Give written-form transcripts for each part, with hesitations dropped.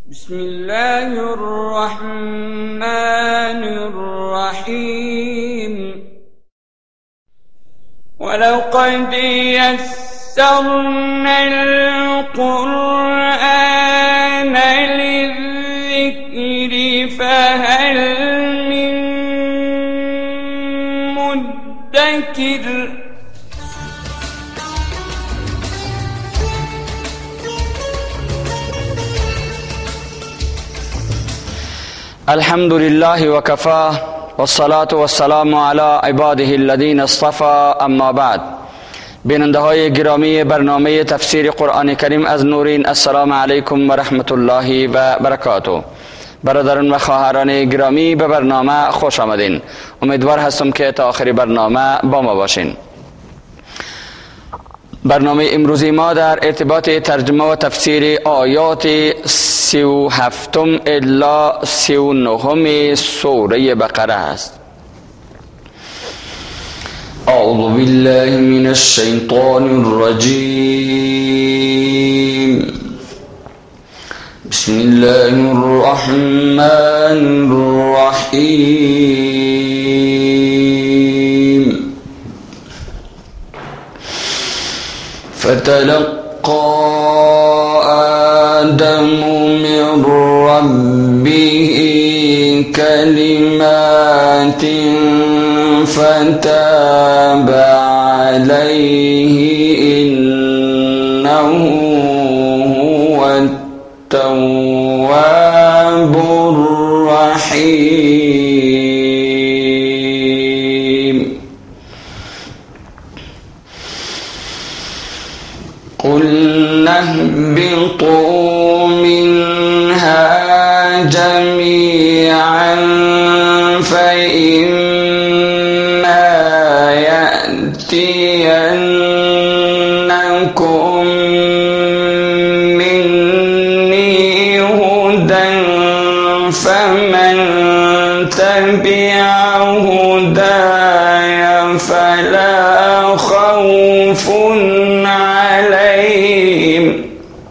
بسم الله الرحمن الرحيم ولقد يسرنا القرآن للذكر فهل من مدكر الحمد لله وكفى والصلاة والسلام على عباده الذين اصطفى. اما بعد، بیننده های گرامی برنامه تفسیر قرآن کریم از نورین، السلام علیکم و رحمت الله و برکاته. برادران و خواهران گرامی، به برنامه خوش آمدین. امیدوار هستم که تا آخر برنامه با ما باشین. برنامه امروزی ما در ارتباط ترجمه و تفسیر آیات 37 الی 39 سوره بقره است. اعوذ بالله من الشیطان الرجیم. بسم الله الرحمن الرحیم. فتلقى آدم من ربه كلمات فتاب عليه إنه هو التواب الرحيم. قلنا اهبطوا منها جميعا فإما يأتينكم مني هدى فمن تبع هداي فلا خوف عليهم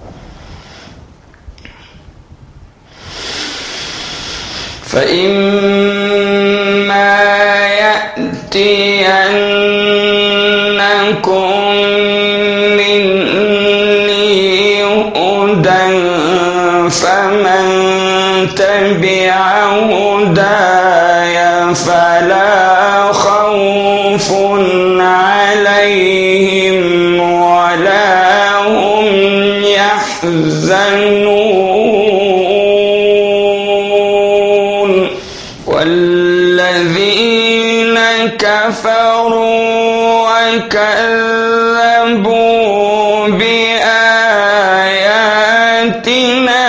فإما يأتينكم مني هدى فمن تبع هداي فلا خوف عليهم ولا هم يحزنون. والذين كفروا وكذبوا بآياتنا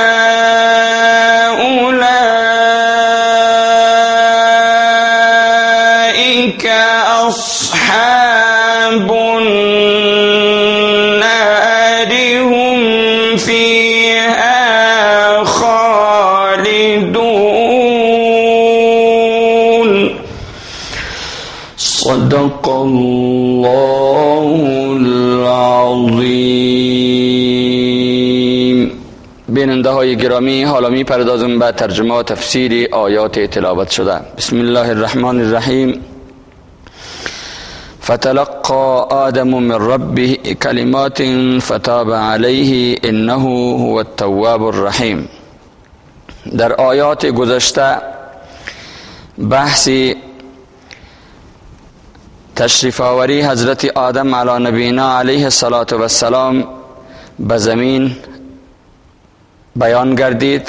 أولئك أصحاب النار هم فيها خالدون. صدق الله العظیم. بیننده های گرامی، حالا می پردازم به ترجمه و تفسیر آیات تلاوت شده. بسم الله الرحمن الرحیم. فتلقى آدم من ربه كلمات فتاب عليه انه هو التواب الرحیم. در آیات گذشته بحث تشریف آوری حضرت آدم علی نبینا علیه السلام به زمین بیان گردید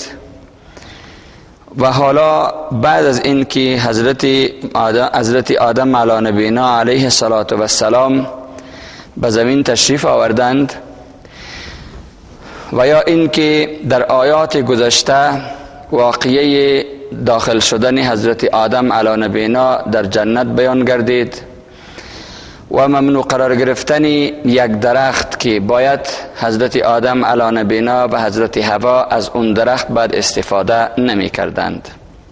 و حالا بعد از اینکه حضرت آدم علی نبینا علیه السلام به زمین تشریف آوردند و یا اینکه در آیات گذشته واقعه داخل شدن حضرت آدم علی نبینا در جنت بیان گردید و ممنوع قرار گرفتن یک درخت که باید حضرت آدم علی نبینا و حضرت حوا از اون درخت بعد استفاده نمی کردند.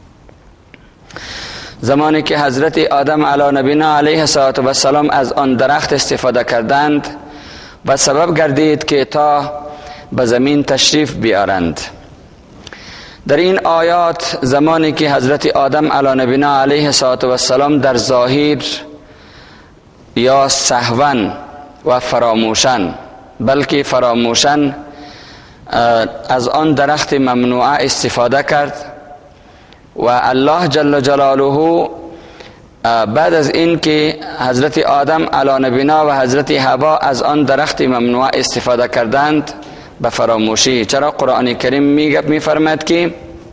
زمانی که حضرت آدم علی نبینا علیه السلام از آن درخت استفاده کردند و سبب گردید که تا به زمین تشریف بیارند در این آیات زمانی که حضرت آدم علی نبینا علیه السلام در ظاهر یا سهوا و فراموشن، بلکه فراموشن از آن درخت ممنوعه استفاده کرد و الله جل جلاله بعد از این که حضرت آدم علی نبینا و حضرت حوا از آن درخت ممنوعه استفاده کردند به فراموشی. چرا قرآن کریم می‌فرماید که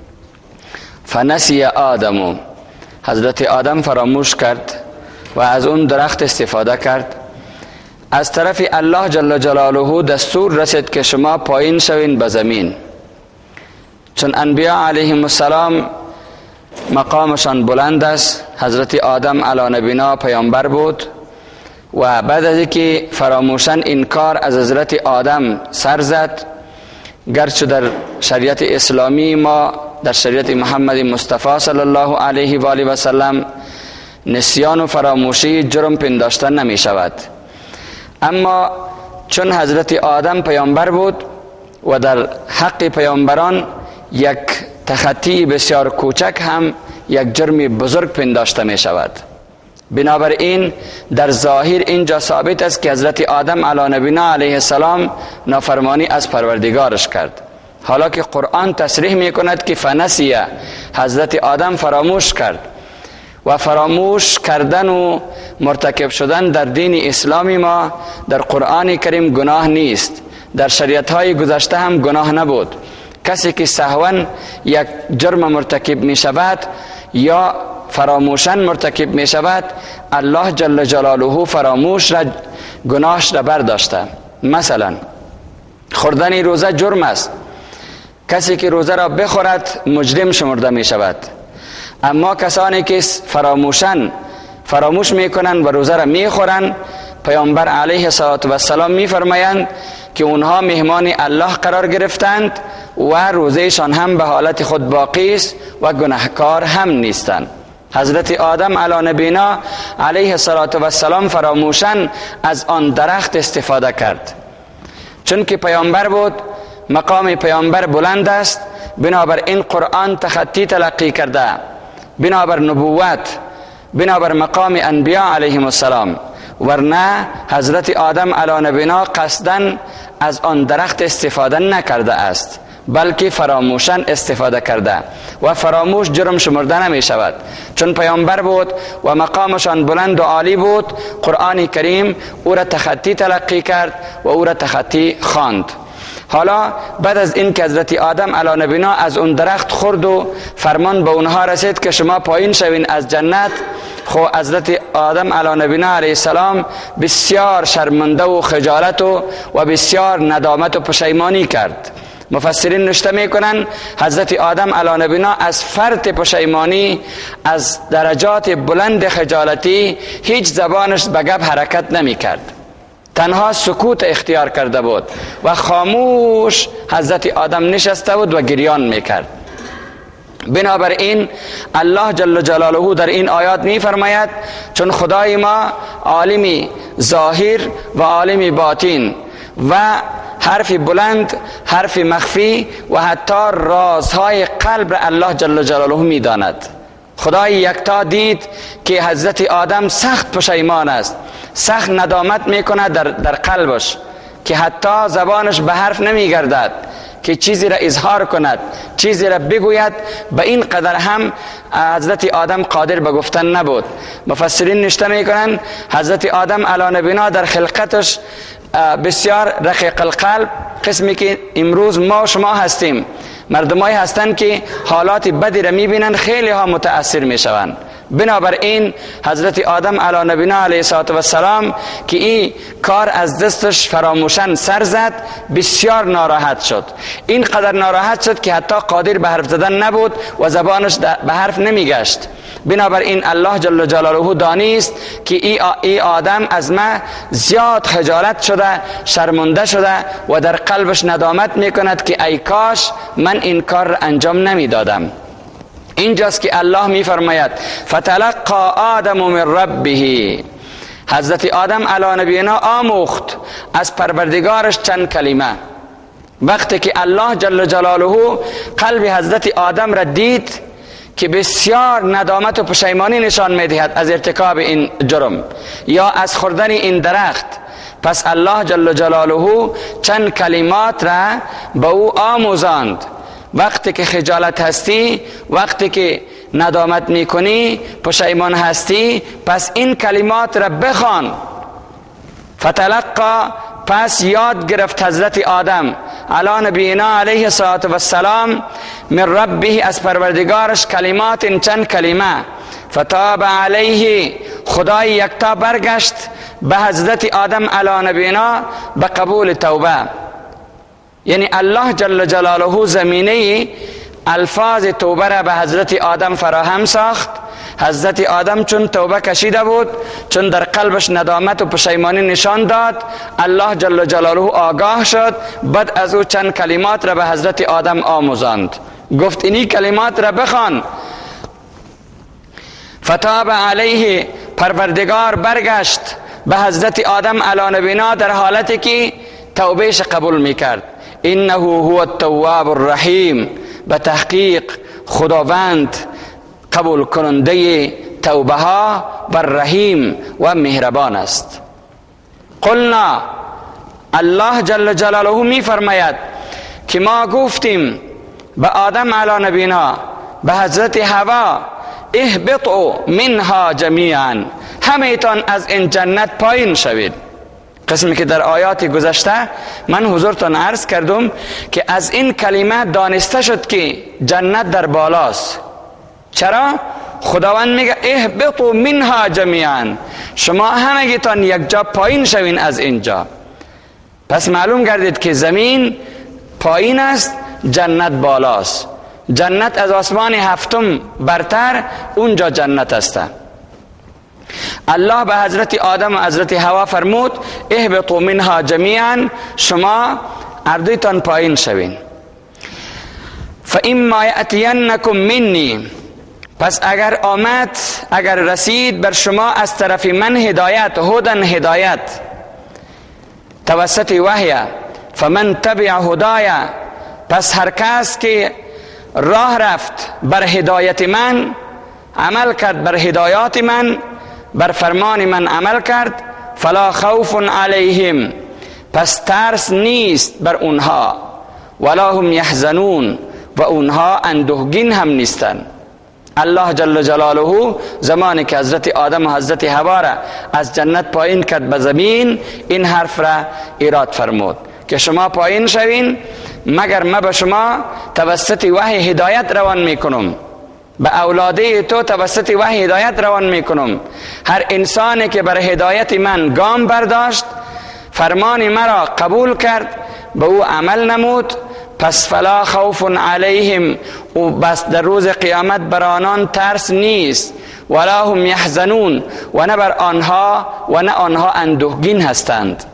فنسی آدم، حضرت آدم فراموش کرد و از اون درخت استفاده کرد. از طرف الله جل جلاله دستور رسید که شما پایین شوین به زمین، چون انبیاء علیهم السلام مقامشان بلند است. حضرت آدم علی نبینا پیامبر بود و بعد از اینکه فراموشن این کار از حضرت آدم سر زد، گرچه در شریعت اسلامی ما، در شریعت محمد مصطفی صلی الله علیه و آله و سلم، نسیان و فراموشی جرم پنداشتن نمی شود، اما چون حضرت آدم پیامبر بود و در حق پیامبران یک تخطی بسیار کوچک هم یک جرم بزرگ پنداشته می شود، بنابراین در ظاهر اینجا ثابت است که حضرت آدم علی نبینا علیه السلام نافرمانی از پروردگارش کرد، حالا که قرآن تصریح می کند که فنسیه، حضرت آدم فراموش کرد. و فراموش کردن و مرتکب شدن در دین اسلامی ما در قرآن کریم گناه نیست، در شریعت های گذشته هم گناه نبود. کسی که سهوا یک جرم مرتکب می شود یا فراموشن مرتکب می شود، الله جل جلاله فراموش را گناهش را برداشته. مثلا خوردن روزه جرم است، کسی که روزه را بخورد مجرم شمرده می شود، اما کسانی که فراموش می کنند و روزه را می خورند، پیامبر علیه السلام می فرمایند که اونها مهمان الله قرار گرفتند و روزهشان هم به حالت خود باقی است و گناهکار هم نیستند. حضرت آدم علی نبینا علیه السلام فراموشن از آن درخت استفاده کرد، چون که پیامبر بود، مقام پیامبر بلند است، بنابر این قرآن تخطی تلقی کرده، بنابر نبوت، بنابر مقام انبیاء علیهم السلام، ورنه حضرت آدم علی نبینا قصدن از آن درخت استفاده نکرده است، بلکه فراموشن استفاده کرده و فراموش جرم شمرده نمی شود، چون پیامبر بود و مقامشان بلند و عالی بود. قرآن کریم او را تخطی تلقی کرد و او را تخطی خواند. حالا بعد از این که حضرت آدم علی نبینا از اون درخت خورد و فرمان به اونها رسید که شما پایین شوین از جنت، خو حضرت آدم علی نبینا علیه السلام بسیار شرمنده و خجالت و بسیار ندامت و پشیمانی کرد. مفسرین نوشته میکنن حضرت آدم علی نبینا از فرط پشیمانی، از درجات بلند خجالتی، هیچ زبانش به گپ حرکت نمی کرد، تنها سکوت اختیار کرده بود و خاموش حضرت آدم نشسته بود و گریان میکرد. بنابراین الله جل جلاله در این آیات می فرماید چون خدای ما عالم ظاهر و عالم باطن و حرف بلند، حرف مخفی و حتی رازهای قلب را الله جل جلاله می داند. خدای یکتا دید که حضرت آدم سخت پشیمان است، سخت ندامت میکنه در قلبش، که حتی زبانش به حرف نمی گردد که چیزی را اظهار کند، چیزی را بگوید. به این قدر هم حضرت آدم قادر به گفتن نبود. مفسرین نوشته میکنن حضرت آدم علی نبینا در خلقتش بسیار رقیق القلب، قسمی که امروز ما و شما هستیم، مردمایی هستند که حالات بدی را میبینن، خیلی ها متاثر میشوند. بنابراین حضرت آدم علی نبینا علیه السلام که این کار از دستش فراموشن سر زد، بسیار ناراحت شد. این قدر ناراحت شد که حتی قادر به حرف زدن نبود و زبانش به حرف نمیگشت. بنابراین الله جل جلاله دانست که ای آدم از ما زیاد خجالت شده، شرمنده شده و در قلبش ندامت میکند که ای کاش من این کار را انجام نمیدادم. اینجاست که الله میفرماید فتلقى آدم من ربه، حضرت آدم علی نبینا آموخت از پروردگارش چند کلمه وقتی که الله جل جلاله قلب حضرت آدم را دید که بسیار ندامت و پشیمانی نشان میدهد از ارتکاب این جرم یا از خوردن این درخت، پس الله جل جلاله چند کلمات را به او آموزاند. وقتی که خجالت هستی، وقتی که ندامت میکنی، پشیمان هستی، پس این کلمات را بخوان. فتلقى، پس یاد گرفت حضرت آدم علی نبینا علیه السلام من ربه، از پروردگارش، کلمات، چند کلمه. فتاب علیه، خدای یکتا برگشت به حضرت آدم علی نبینا به قبول توبه. یعنی الله جل جلاله زمینه الفاظ توبه را به حضرت آدم فراهم ساخت. حضرت آدم چون توبه کشیده بود، چون در قلبش ندامت و پشیمانی نشان داد، الله جل جلاله آگاه شد. بعد از او چند کلمات را به حضرت آدم آموزاند، گفت اینی کلمات را بخوان. فتاب علیه، پروردگار برگشت به حضرت آدم علی نبینا در حالتی که توبهش قبول میکرد. انه هو التواب الرحیم، به تحقیق خداوند قبول کننده توبه ها و رحیم و مهربان است. قلنا، الله جل جلاله می فرماید که ما گفتیم به آدم علی نبینا، به حضرت حوا، اهبطوا منها جمیعا، همه‌تان از این جنت پایین شوید. قسمی که در آیات گذشته من حضورتان عرض کردم که از این کلمه دانسته شد که جنت در بالاست. چرا؟ خداوند میگه اهبطوا منها جمیعا، شما همگیتان یک جا پایین شوین از اینجا. پس معلوم گردید که زمین پایین است، جنت بالاست. جنت از آسمان هفتم برتر، اونجا جنت است. الله به حضرت آدم و حضرت حوا فرمود اهبطوا منها جمیعا، شما اردویتان پایین شوین. فاما یأتینکم منی، پس اگر آمد، اگر رسید بر شما از طرف من هدایت، هدن هدایت توسط وحی، فمن تبع هدایا، پس هر کس که راه رفت بر هدایت من، عمل کرد بر هدایات من، بر فرمان من عمل کرد، فلا خوف علیهم، پس ترس نیست بر اونها، ولا هم یحزنون، و اونها اندوهگین هم نیستن. الله جل جلاله زمانی که حضرت آدم و حضرت حوا را از جنت پایین کرد به زمین، این حرف را ایراد فرمود که شما پایین شوین، مگر ما به شما توسط وحی هدایت روان میکنم، به اولاده تو توسط وحی هدایت روان میکنم. هر انسانی که بر هدایت من گام برداشت، فرمان مرا قبول کرد، به او عمل نمود، پس فلا خوف علیهم، و بس در روز قیامت بر آنان ترس نیست، ولا هم یحزنون، و نه بر آنها و نه آنها اندوهگین هستند.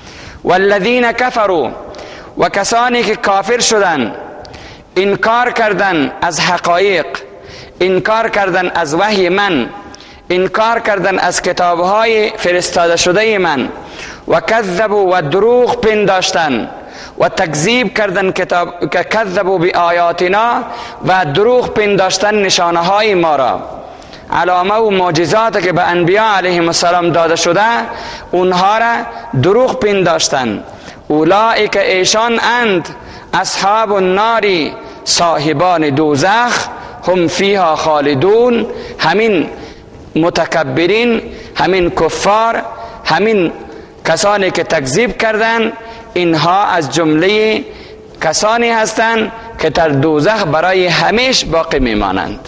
والذین کفروا، و کسانی که کافر شدند، انکار کردن از حقایق، انکار کردن از وحی من، انکار کردن از کتابهای فرستاده شده من، و کذبوا، و دروغ پنداشتن، و تکذیب کردن که کذبوا بآیاتنا، و دروغ پنداشتن نشانه های ما را، علامه و معجزات که به انبیاء علیهم السلام داده شده، اونها را دروغ پنداشتن. اولئک، ایشان اند، اصحاب النار، صاحبان دوزخ، هم فیها خالدون، همین متکبرین، همین کفار، همین کسانی که تکذیب کردن، اینها از جمله کسانی هستند که در دوزخ برای همیشه باقی میمانند.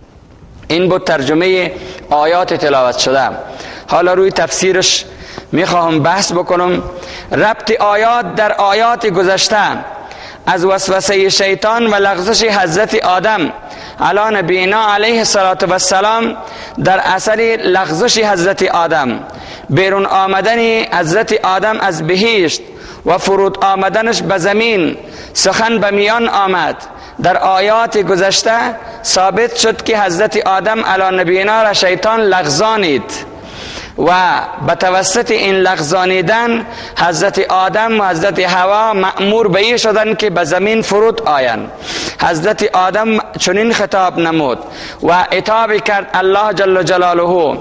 این بود ترجمه آیات تلاوت شده. حالا روی تفسیرش میخواهم بحث بکنم. ربط آیات در آیات گذشته از وسوسه شیطان و لغزش حضرت آدم علی نبینا علیه السلام در اثر لغزش حضرت آدم، بیرون آمدن حضرت آدم از بهشت و فرود آمدنش به زمین، سخن به میان آمد. در آیات گذشته ثابت شد که حضرت آدم علی نبینا را شیطان لغزانید و به توسط این لغزانیدن حضرت آدم و حضرت حوا مأمور به این شدن که به زمین فرود آیند. حضرت آدم چنین خطاب نمود و عتاب کرد الله جل جلاله.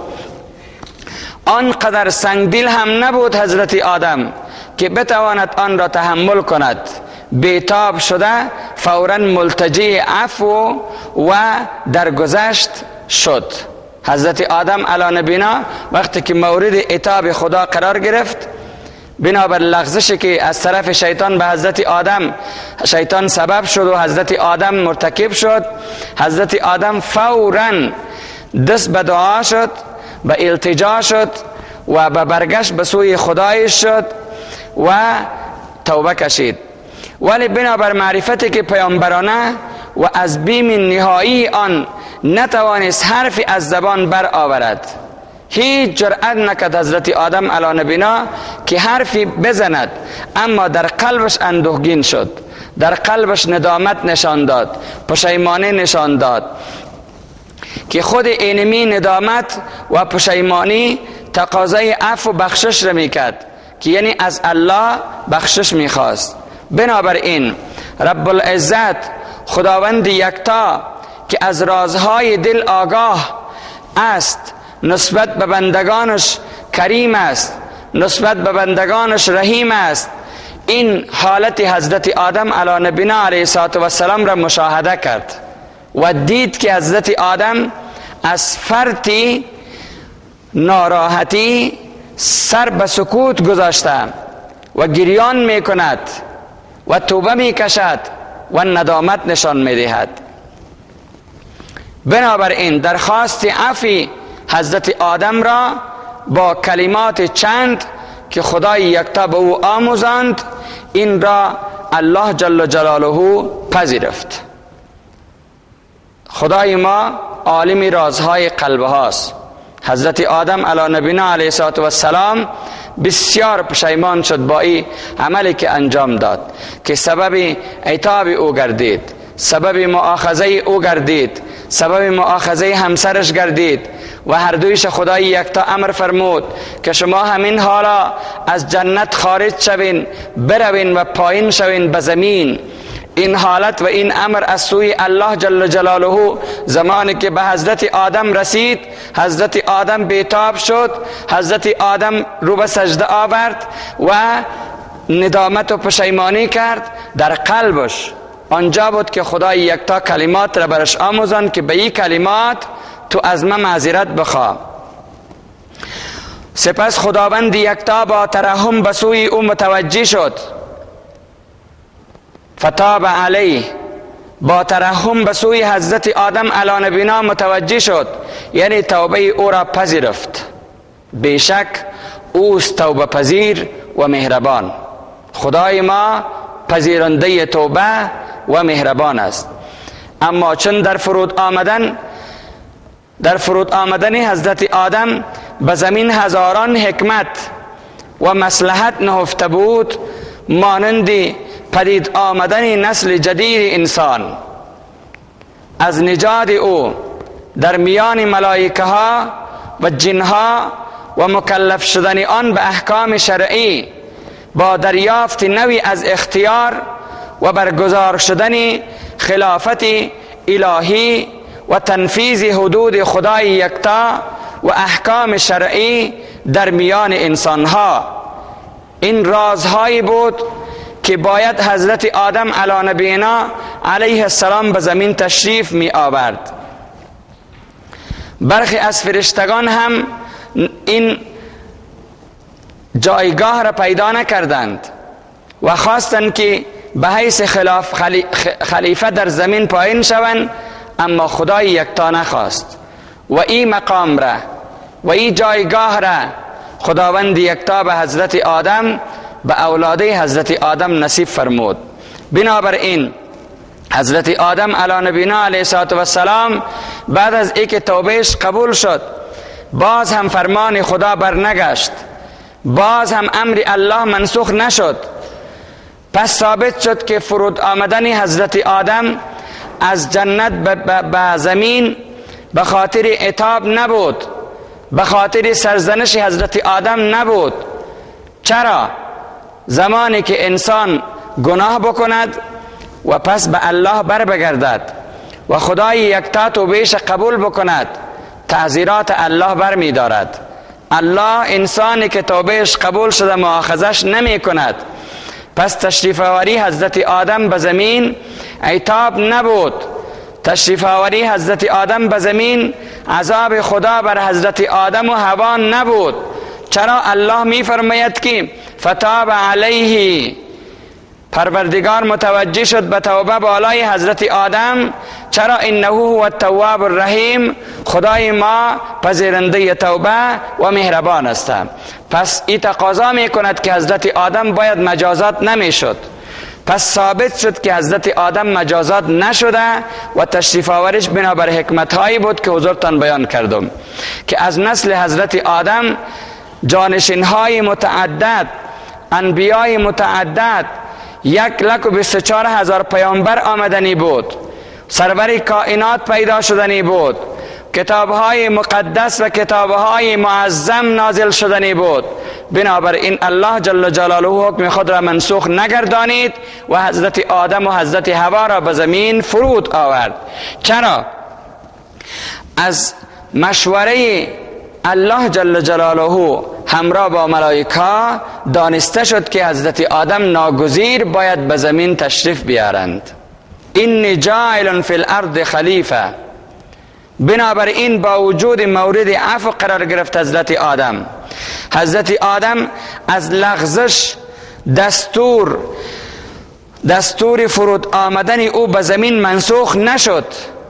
آنقدر سنگدل هم نبود حضرت آدم که بتواند آن را تحمل کند. بیتاب شده فوراً ملتجی عفو و درگذشت شد. حضرت آدم علی نبینا وقتی که مورد عتاب خدا قرار گرفت، بنابر لغزشی که از طرف شیطان به حضرت آدم، شیطان سبب شد و حضرت آدم مرتکب شد، حضرت آدم فوراً دست به دعا شد، به التجا شد و به برگشت به سوی خدایش شد و توبه کشید. ولی بنابر معرفتی که پیامبرانه و از بیم نهایی آن نتوانست حرفی از زبان بر آورد. هیچ جرأت نکرد حضرت آدم علی نبینا که حرفی بزند، اما در قلبش اندوهگین شد، در قلبش ندامت نشان داد، پشیمانی نشان داد که خود اینمی ندامت و پشیمانی تقاضای عفو و بخشش را میکرد که یعنی از الله بخشش میخواست. بنابراین رب العزت خداوند یکتا که از رازهای دل آگاه است، نسبت به بندگانش کریم است، نسبت به بندگانش رحیم است، این حالت حضرت آدم علی نبینا علیه السلام را مشاهده کرد و دید که حضرت آدم از فرطی ناراحتی سر به سکوت گذاشته و گریان می کند و توبه می کشد و ندامت نشان می دهد. بنابراین درخواست عفو حضرت آدم را با کلمات چند که خدای یکتا به او آموزاند، این را الله جل جلاله پذیرفت. خدای ما عالم رازهای قلب هاست. حضرت آدم علی نبینا علیه السلام بسیار پشیمان شد با این عملی که انجام داد که سبب عتاب او گردید، سبب مؤاخذه او گردید، سبب مؤاخذه همسرش گردید و هر دویش خدای یکتا امر فرمود که شما همین حالا از جنت خارج شوین، بروین و پایین شوین به زمین. این حالت و این امر از سوی الله جل جلاله زمانی که به حضرت آدم رسید، حضرت آدم بیتاب شد، حضرت آدم رو به سجده آورد و ندامت و پشیمانی کرد در قلبش. آنجا بود که خدای یکتا کلمات را برش آموزاند که به این کلمات تو از من معذرت بخواه. سپس خداوند یکتا با ترحم به سوی او متوجه شد، فتاب علیه، با ترحم به سوی حضرت آدم علی نبینا متوجه شد، یعنی توبه او را پذیرفت. بیشک اوست توبه پذیر و مهربان. خدای ما پذیرنده توبه و مهربان است. اما چون در فرود آمدن حضرت آدم به زمین هزاران حکمت و مصلحت نهفته بود، مانند پدید آمدن نسل جدید انسان، از نژاد او در میان ملائکه ها و جن ها و مکلف شدن آن به احکام شرعی با دریافت نوی از اختیار و برگزار شدن خلافت الهی و تنفیذ حدود خدای یکتا و احکام شرعی در میان انسان ها. این رازهایی بود که باید حضرت آدم علی نبینا علیه السلام به زمین تشریف می آورد. برخی از فرشتگان هم این جایگاه را پیدا نکردند و خواستند که به حیث خلیفه در زمین پایین شوند، اما خدای یکتا نخواست و این مقام را و این جایگاه را خداوند یکتا به حضرت آدم، به اولاد حضرت آدم نصیب فرمود. بنابراین حضرت آدم علی نبینا علیه السلام بعد از اینکه توبهش قبول شد، باز هم فرمان خدا برنگشت، باز هم امر الله منسوخ نشد. پس ثابت شد که فرود آمدن حضرت آدم از جنت به زمین به خاطر عتاب نبود، به خاطر سرزنش حضرت آدم نبود. چرا؟ زمانی که انسان گناه بکند و پس به الله بر بگردد و خدای یکتا توبهش قبول بکند، تعزیرات الله بر می دارد. الله انسانی که توبهش قبول شده مؤاخذش نمی کند. پس تشریف آوری حضرت آدم به زمین عتاب نبود. تشریف آوری حضرت آدم به زمین عذاب خدا بر حضرت آدم و حوا نبود. چرا؟ الله می فرماید که فتاب علیه، پروردگار متوجه شد به توبه بالای حضرت آدم. چرا؟ انه هو التواب الرحیم، خدای ما پذیرنده توبه و مهربان است. پس این تقاضا می کند که حضرت آدم باید مجازات نمی شد. پس ثابت شد که حضرت آدم مجازات نشده و تشریف آوریش بنابر حکمت هایی بود که حضورتان بیان کردم، که از نسل حضرت آدم جانشین های متعدد، انبیای متعدد، 1,24,000 پیامبر آمدنی بود، سرور کائنات پیدا شدنی بود، کتابهای مقدس و کتابهای معظم نازل شدنی بود. بنابراین الله جل جلاله حکم خود را منسوخ نگردانید و حضرت آدم و حضرت حوا را به زمین فرود آورد. چرا؟ از مشوره الله جل جلاله همراه با ملائکه دانسته شد که حضرت آدم ناگزیر باید به زمین تشریف بیارند. این جاعل فی الارض خلیفه. بنابراین با وجود مورد عفو قرار گرفت حضرت آدم. حضرت آدم از لغزش دستور فرود آمدن او به زمین منسوخ نشد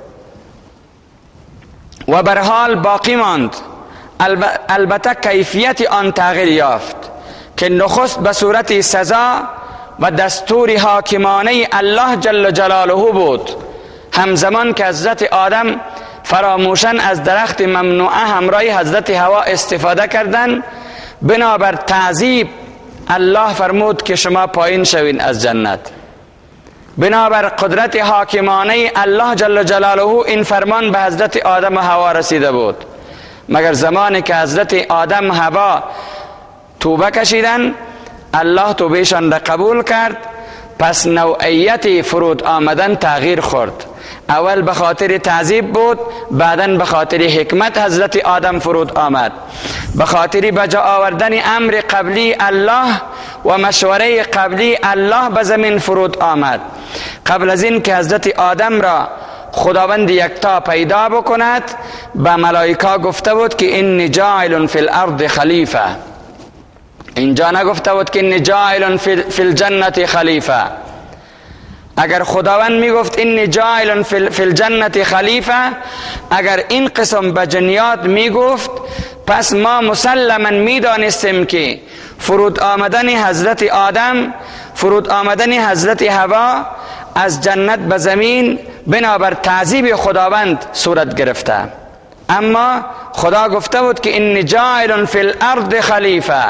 و بر حال باقی ماند. البته کیفیت آن تغییر یافت که نخست به صورت سزا و دستور حاکمانه الله جل جلاله بود. همزمان که حضرت آدم فراموشن از درخت ممنوعه همراه حضرت حوا استفاده کردند، بنابر تعذیب الله فرمود که شما پایین شوین از جنت. بنابر قدرت حاکمانه الله جل جلاله این فرمان به حضرت آدم و حوا رسیده بود. مگر زمانی که حضرت آدم و حوا توبه کشیدن، الله توبهشان را قبول کرد. پس نوعیت فرود آمدن تغییر خورد. اول به خاطر تعذیب بود، بعداً به خاطر حکمت حضرت آدم فرود آمد. به خاطر بجا آوردن امر قبلی الله و مشوره قبلی الله به زمین فرود آمد. قبل از این که حضرت آدم را خداوند یکتا پیدا بکند، به ملائکه گفته بود که این جاعل فی الارض خلیفه. اینجا نگفته بود که این جاعل فی الجنت خلیفه. اگر خداوند میگفت این جاعل فی الجنت خلیفه، اگر این قسم به جنیات میگفت، پس ما مسلما میدانستیم که فرود آمدن حضرت آدم، فرود آمدن حضرت حوا از جنت به زمین بنابر تعذیب خداوند صورت گرفته. اما خدا گفته بود که این جاعل فی الارض خلیفه.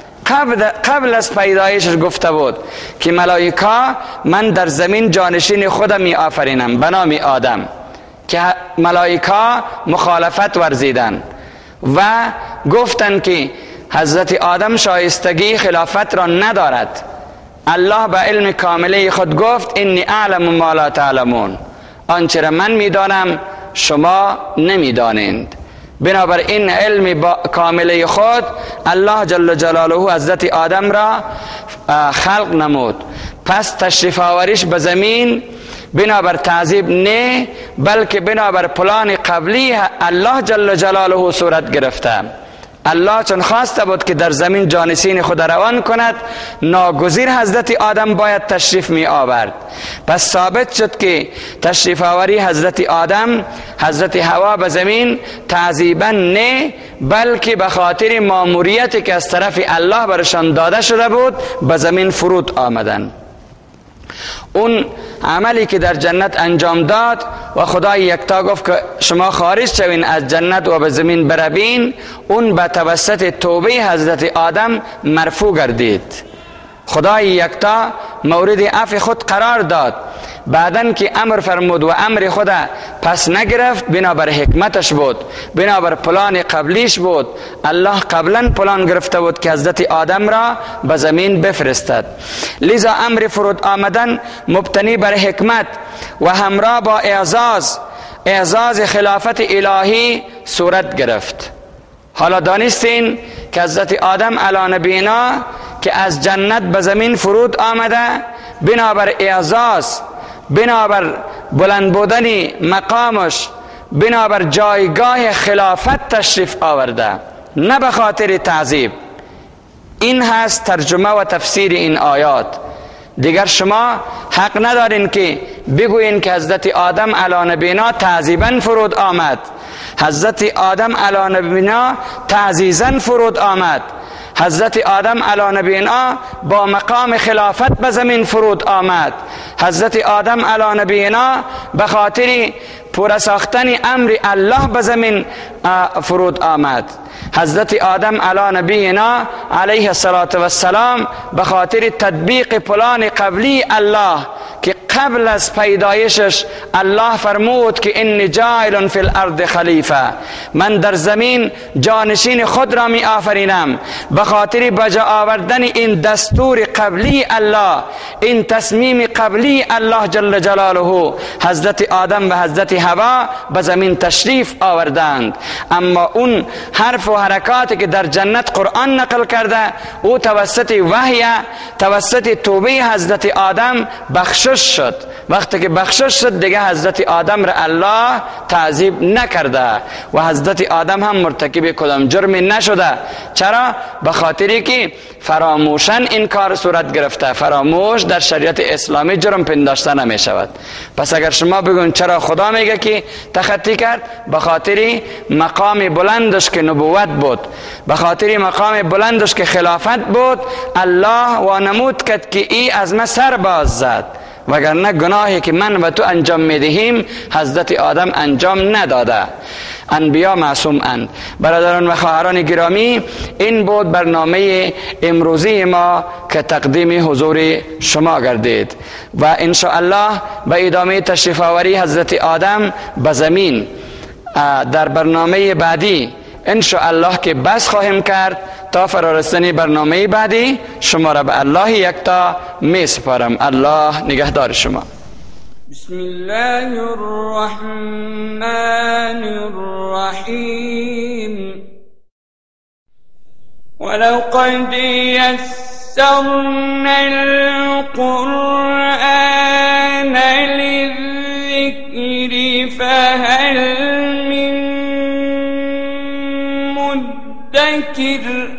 قبل از پیدایش گفته بود که ملائکه من در زمین جانشین خودم می آفرینم به نام آدم، که ملائکه مخالفت ورزیدن و گفتند که حضرت آدم شایستگی خلافت را ندارد. الله به علم کامله خود گفت انی اعلم ما لا تعلمون، آنچه را من میدانم شما نمیدانید. بنابراین علم کامله خود الله جل جلاله حضرت آدم را خلق نمود. پس تشریف آوریش به زمین بنابر تعذیب نه، بلکه بنابر پلان قبلی الله جل جلاله صورت گرفته. الله چون خواسته بود که در زمین جانشین خود روان کند، ناگزیر حضرت آدم باید تشریف می آورد. پس ثابت شد که تشریف آوری حضرت آدم، حضرت حوا به زمین تعذیبا نه، بلکه به خاطر ماموریتی که از طرف الله برشان داده شده بود به زمین فرود آمدن. اون عملی که در جنت انجام داد و خدای یکتا گفت که شما خارج شوین از جنت و به زمین بروین، اون به توسط توبه حضرت آدم مرفوع گردید. خدای یکتا مورد عفو خود قرار داد، بعدن که امر فرمود و امر خود پس نگرفت، بنابر حکمتش بود، بنابر پلان قبلیش بود. الله قبلا پلان گرفته بود که حضرت آدم را به زمین بفرستد، لذا امر فرود آمدن مبتنی بر حکمت و همراه با اعزاز خلافت الهی صورت گرفت. حالا دانستین که حضرت آدم علی نبینا که از جنت به زمین فرود آمده، بنابر اعزاز، بنابر بلند بودن مقامش، بنابر جایگاه خلافت تشریف آورده، نه به خاطر تعذیب. این هست ترجمه و تفسیر این آیات. دیگر شما حق ندارین که بگوین که حضرت آدم علی نبینا تعذیبا فرود آمد، حضرت آدم علی نبینا تعزیزا فرود آمد، حضرت آدم علی نبینا با مقام خلافت به زمین فرود آمد، حضرت آدم علی نبینا به خاطر پورا ساختن امر الله به زمین فرود آمد، حضرت آدم علی نبینا علیه السلام به خاطر تطبیق پلان قبلی الله که قبل از پیدایشش الله فرمود که انی جاعل فی الارض خلیفه، من در زمین جانشین خود را می آفرینم. به خاطر بجا آوردن این دستور قبلی الله، این تصمیم قبلی الله جل جلاله، حضرت آدم و حضرت حوا به زمین تشریف آوردند. اما اون حرف و حرکاتی که در جنت قرآن نقل کرده، او توسط وحی، توسط توبه حضرت آدم بخشش شد. وقتی که بخشش شد دیگه حضرت آدم را الله تعذیب نکرده و حضرت آدم هم مرتکب کدام جرمی نشده. چرا؟ به خاطری که فراموشن این کار صورت گرفته. فراموش در شریعت اسلامی جرم پنداشته نمی شود. پس اگر شما بگون چرا خدا میگه که تخطی کرد، به خاطر مقام بلندش که نبوت بود، به خاطر مقام بلندش که خلافت بود، الله وانمود کرد که ای از ما سر باز زد، وگرنه گناهی که من و تو انجام میدهیم حضرت آدم انجام نداده. انبیا معصوم اند. برادران و خواهران گرامی، این بود برنامه امروزی ما که تقدیم حضور شما گردید و انشاءالله به ادامه تشریف آوری حضرت آدم به زمین در برنامه بعدی انشاءالله که بس خواهیم کرد. تا فرارستنی برنامه بعدی شما را به الله یکتا می سپارم. الله نگهدار شما. بسم الله الرحمن الرحیم. ولو قد یسرنا القرآن للذکر فهل من مدکر.